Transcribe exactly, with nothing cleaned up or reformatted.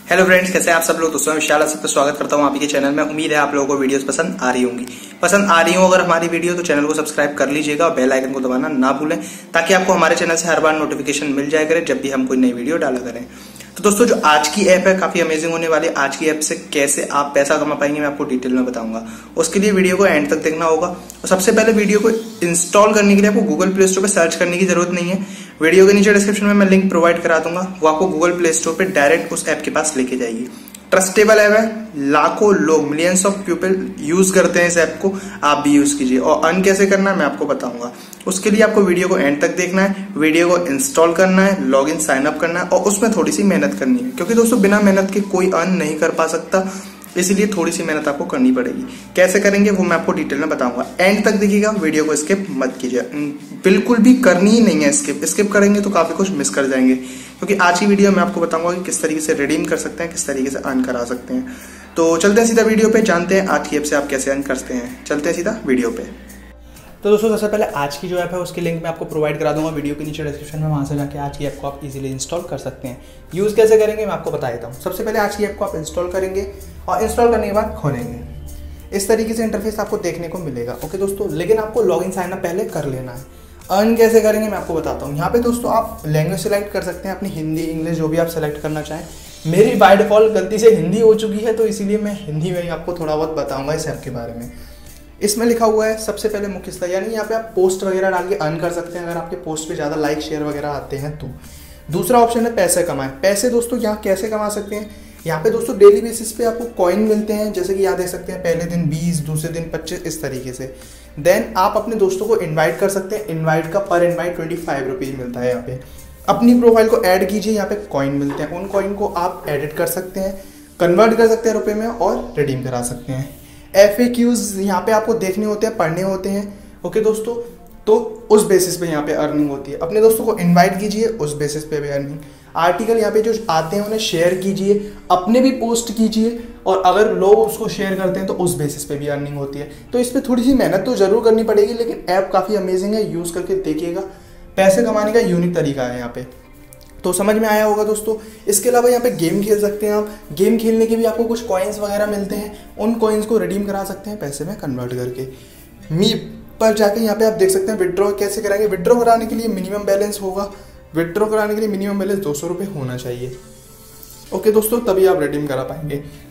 Hello friends, कैसे हैं आप सब लोग। दोस्तों मैं विशाल, सबका स्वागत करता हूं आप ही के चैनल में। उम्मीद है आप लोगों को वीडियोस पसंद आ रही होंगी। पसंद आ रही हो अगर हमारी वीडियो तो चैनल को सब्सक्राइब कर लीजिएगा और बेल आइकन को दबाना ना भूलें, ताकि आपको हमारे चैनल से हर बार नोटिफिकेशन मिल जाया करे जब भी हम कोई नई वीडियो डाला करें। तो दोस्तों जो आज की ऐप है काफी अमेजिंग होने वाली है। आज की ऐप से कैसे आप पैसा कमा पाएंगे मैं आपको डिटेल में बताऊंगा। उसके लिए वीडियो को एंड तक देखना होगा। और सबसे पहले वीडियो को इंस्टॉल करने के लिए आपको गूगल प्ले स्टोर पर सर्च करने की जरूरत नहीं है। वीडियो के नीचे डिस्क्रिप्शन में मैं लिंक प्रोवाइड करा दूंगा, वो आपको गूगल प्ले स्टोर पर डायरेक्ट उस ऐप के पास लेके जाएगी। ट्रस्टेबल ऐप है, लाखों लोग मिलियंस ऑफ पीपल यूज करते हैं इस ऐप को, आप भी यूज कीजिए। और अर्न कैसे करना है मैं आपको बताऊंगा। उसके लिए आपको वीडियो को एंड तक देखना है, वीडियो को इंस्टॉल करना है, लॉगिन साइन अप करना है और उसमें थोड़ी सी मेहनत करनी है, क्योंकि दोस्तों बिना मेहनत के कोई अर्न नहीं कर पा सकता, इसीलिए थोड़ी सी मेहनत आपको करनी पड़ेगी। कैसे करेंगे वो मैं आपको डिटेल में बताऊंगा। एंड तक देखिएगा, वीडियो को स्किप मत कीजिए, बिल्कुल भी करनी ही नहीं है स्किप। स्किप करेंगे तो काफी कुछ मिस कर जाएंगे, क्योंकि आज की वीडियो में आपको बताऊंगा कि किस तरीके से रिडीम कर सकते हैं, किस तरीके से अर्न करा सकते हैं। तो चलते हैं सीधा वीडियो पे, जानते हैं आज की ऐप से आप कैसे अर्न करते हैं। चलते हैं सीधा वीडियो पे। तो दोस्तों सबसे पहले आज की जो ऐप है उसकी लिंक मैं आपको प्रोवाइड करा दूंगा वीडियो के नीचे डिस्क्रिप्शन में। वहां से जाके आज की ऐप को आप इजीली इंस्टॉल कर सकते हैं। यूज़ कैसे करेंगे मैं आपको बता देता हूँ। सबसे पहले आज की ऐप को आप इंस्टॉल करेंगे और इंस्टॉल करने के बाद खोलेंगे। इस तरीके से इंटरफेस आपको देखने को मिलेगा। ओके दोस्तों, लेकिन आपको लॉगिन साइन अप पहले कर लेना है। अर्न कैसे करेंगे मैं आपको बताता हूँ। यहाँ पे दोस्तों आप लैंग्वेज सेलेक्ट कर सकते हैं, अपनी हिंदी, इंग्लिश जो भी आप सेलेक्ट करना चाहें। मेरी बाय डिफॉल्ट गलती से हिंदी हो चुकी है, तो इसीलिए मैं हिंदी में ही आपको थोड़ा बहुत बताऊंगा इस ऐप के बारे में। इसमें लिखा हुआ है सबसे पहले मुख्य हिस्सा, यानी यहाँ पे आप पोस्ट वगैरह डाल के अर्न कर सकते हैं, अगर आपके पोस्ट पे ज़्यादा लाइक शेयर वगैरह आते हैं तो। दूसरा ऑप्शन है पैसे कमाएं। पैसे दोस्तों यहाँ कैसे कमा सकते हैं, यहाँ पे दोस्तों डेली बेसिस पे आपको कॉइन मिलते हैं, जैसे कि यहाँ देख सकते हैं पहले दिन बीस, दूसरे दिन पच्चीस, इस तरीके से। देन आप अपने दोस्तों को इन्वाइट कर सकते हैं। इन्वाइट का पर इन्वाइट ट्वेंटी फाइव रुपीज़ मिलता है। यहाँ पे अपनी प्रोफाइल को ऐड कीजिए, यहाँ पे कॉइन मिलते हैं। उन कॉइन को आप एडिट कर सकते हैं, कन्वर्ट कर सकते हैं रुपये में और रिडीम करा सकते हैं। एफ ए क्यूज यहाँ पे आपको देखने होते हैं, पढ़ने होते हैं। ओके दोस्तों, तो उस बेसिस पे यहाँ पे अर्निंग होती है। अपने दोस्तों को इनवाइट कीजिए, उस बेसिस पे भी अर्निंग। आर्टिकल यहाँ पे जो आते हैं उन्हें शेयर कीजिए, अपने भी पोस्ट कीजिए, और अगर लोग उसको शेयर करते हैं तो उस बेसिस पे भी अर्निंग होती है। तो इस पर थोड़ी सी मेहनत तो जरूर करनी पड़ेगी, लेकिन ऐप काफ़ी अमेजिंग है, यूज़ करके देखिएगा। पैसे कमाने का यूनिक तरीका है यहाँ पे, तो समझ में आया होगा दोस्तों। इसके अलावा यहाँ पे गेम खेल सकते हैं आप। गेम खेलने के भी आपको कुछ कॉइन्स वगैरह मिलते हैं, उन कॉइन्स को रिडीम करा सकते हैं पैसे में कन्वर्ट करके। मी पर जाके यहाँ पे आप देख सकते हैं विड्रॉ कैसे कराएंगे। विड्रॉ कराने के लिए मिनिमम बैलेंस होगा, विड्रॉ कराने के लिए मिनिमम बैलेंस दो सौ रुपये होना चाहिए। ओके दोस्तों, तभी आप रिडीम करा पाएंगे।